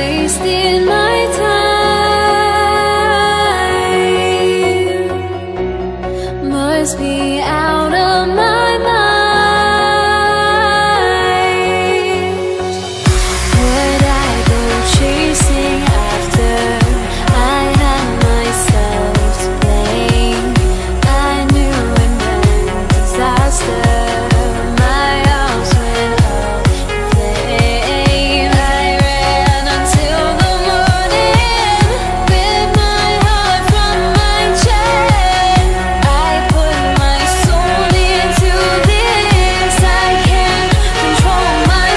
wasting my time. Must be out of my mind. Would I go chasing after? I had myself to blame. I knew it meant disaster. My house went up in flames. I ran until the morning with my heart from my chest. I put my soul into this. I can't control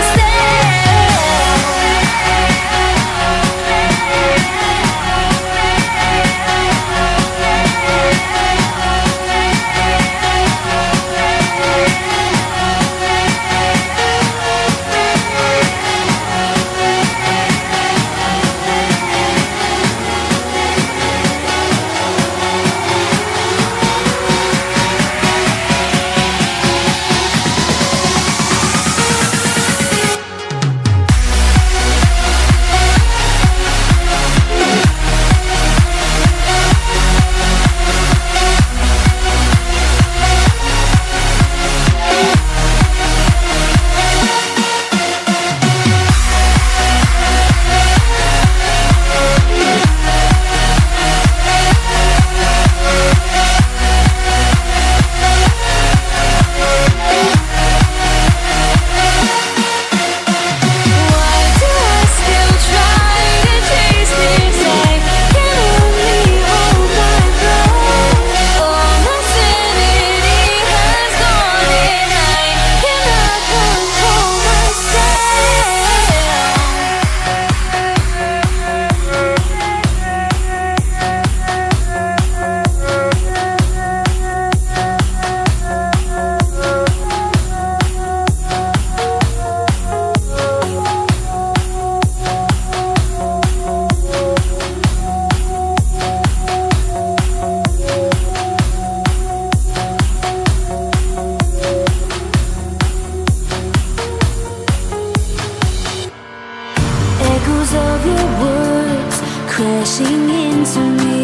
echoes of your words crashing into me.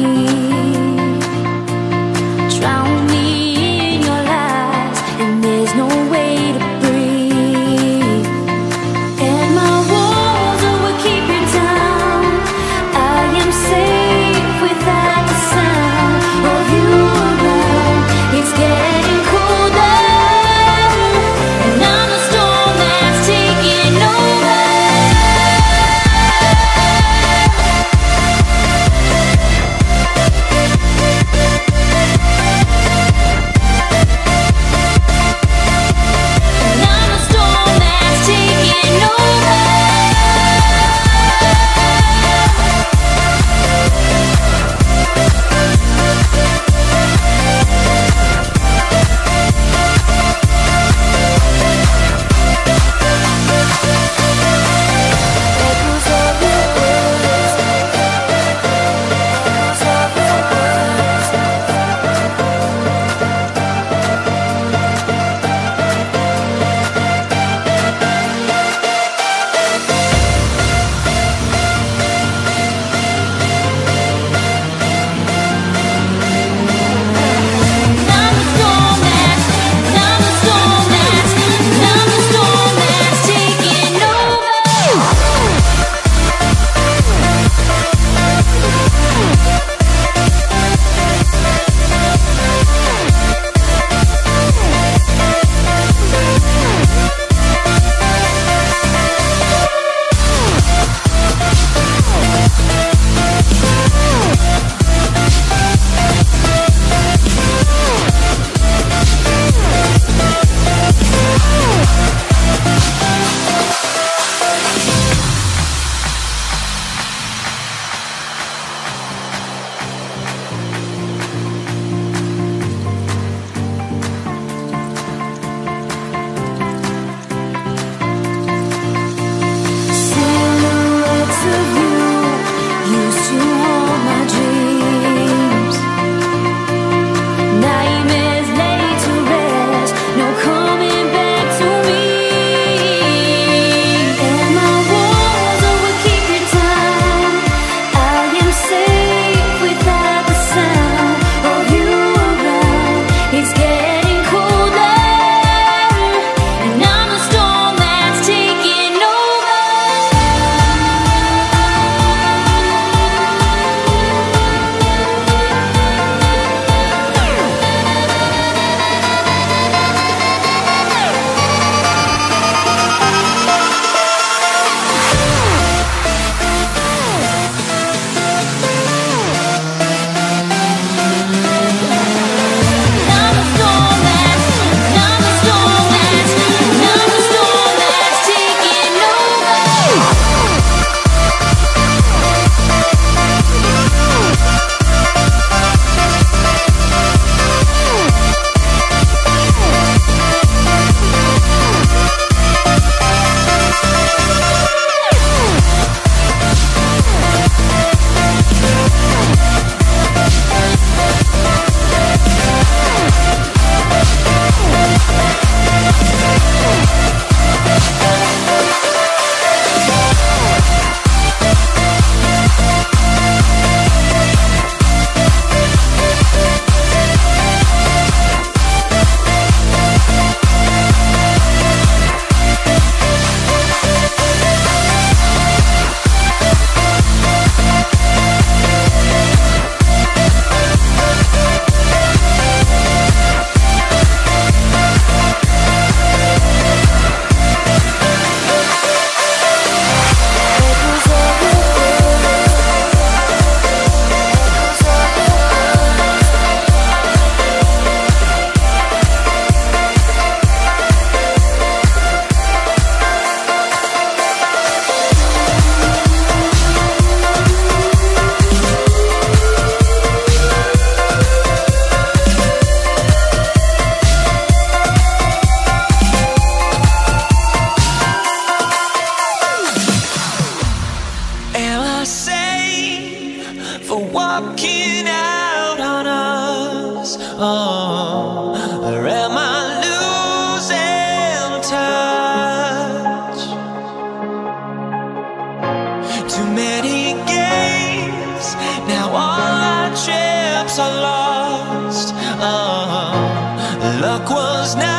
Drown me in your lies, and there's no way to breathe. And my walls will keep you down. I am safe without the sound of you around. It's getting colder, and I'm the storm that's taking over. Am I safe for walking out on us? Oh, or am I losing touch? Too many games, now all our chips are lost. Oh, luck was not